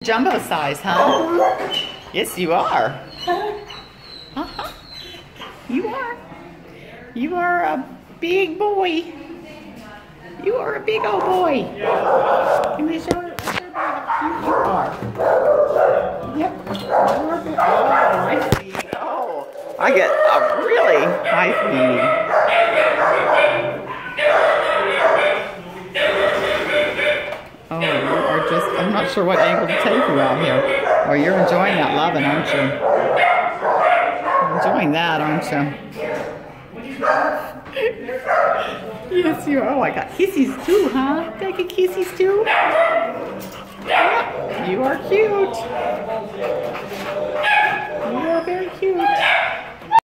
Jumbo size, huh? Yes, you are. Uh-huh. You are. You are a big boy. You are a big old boy. Can you show her how cute you are? Yep. You're a big, oh, I see. Oh, I get a really nice meeting. Oh, you are just, I'm not sure what angle to take you out here. Oh, you're enjoying that loving, aren't you? You're enjoying that, aren't you? Yes, you are. Oh, I got kissies too, huh? Did I get kissies too? Yeah, you are cute. You are very cute.